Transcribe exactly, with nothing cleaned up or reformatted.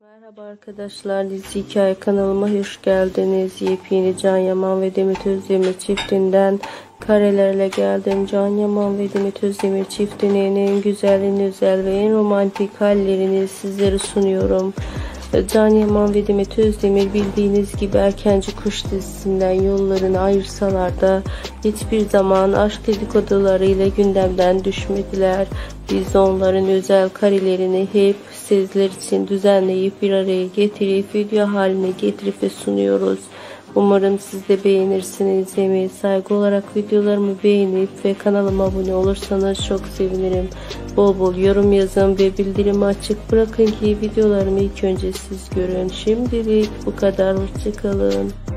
Merhaba arkadaşlar, Dizi Hikaye kanalıma hoş geldiniz. Yepyeni Can Yaman ve Demet Özdemir çiftinden karelerle geldim. Can Yaman ve Demet Özdemir çiftinin en güzel, en özel ve en romantik hallerini sizlere sunuyorum. Can Yaman ve Demet Özdemir bildiğiniz gibi Erkenci Kuş dizisinden yollarını ayırsalar da hiçbir zaman aşk dedikodularıyla gündemden düşmediler. Biz onların özel karelerini hep sizler için düzenleyip bir araya getirip video haline getirip ve sunuyoruz. Umarım siz de beğenirsiniz. Emeğe saygı olarak videolarımı beğenip ve kanalıma abone olursanız çok sevinirim. Bol bol yorum yazın ve bildirimi açık bırakın ki videolarımı ilk önce siz görün. Şimdilik bu kadar. Hoşçakalın.